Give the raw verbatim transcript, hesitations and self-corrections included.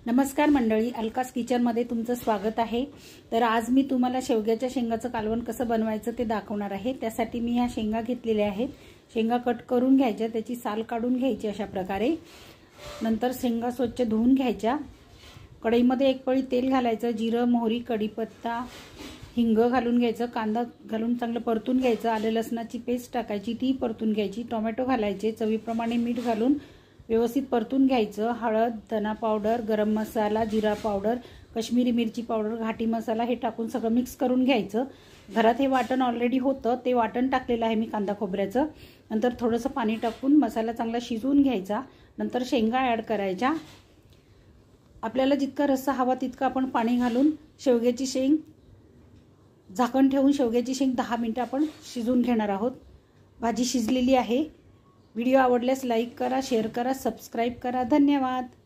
नमस्कार मंडळी, अलकास किचनमध्ये तुमचं स्वागत आहे। तर आज मी तुम्हाला शेवग्याच्या शेंगाचं कालवण कसं बनवायचं ते दाखवणार आहे। त्यासाठी मी ह्या शेंगा घेतलेल्या आहेत। शेंगा कट करून घ्यायच्या, त्याची साल काढून घ्यायची अशा प्रकारे। नंतर शेंगा स्वच्छ धुवून घ्यायच्या। कढईमध्ये एक पळी तेल घालायचं, जिरं, मोहरी, कढीपत्ता, हिंग घालून घ्यायचं, कांदा घालून चांगलं परतून घ्यायचं, आले लसणाची पेस्ट टाकायची, ती परतून घ्यायची, टोमॅटो घालायचे, चवीप्रमाणे मीठ घालून व्यवस्थित परतून घ्यायचं। हळद, धना पावडर, गरम मसाला, जिरा पावडर, काश्मीरी मिरची पावडर, घाटी मसाला हे टाकून सगळं मिक्स करून घ्यायचं। घरात हे वाटण ऑलरेडी होतं, ते वाटण टाकलेलं आहे मी कांदा खोबऱ्याचं। नंतर थोडंसं पाणी टाकून मसाला चांगला शिजवून घ्यायचा। नंतर शेंगा ॲड करायच्या। आपल्याला जितका रस्सा हवा तितका आपण पाणी घालून शेवग्याची शेंग झाकण ठेवून शेवग्याची शेंग दहा मिनिटं आपण शिजवून घेणार आहोत। भाजी शिजलेली आहे। व्हिडिओ आवडल्यास लाईक करा, शेअर करा, सबस्क्राईब करा। धन्यवाद।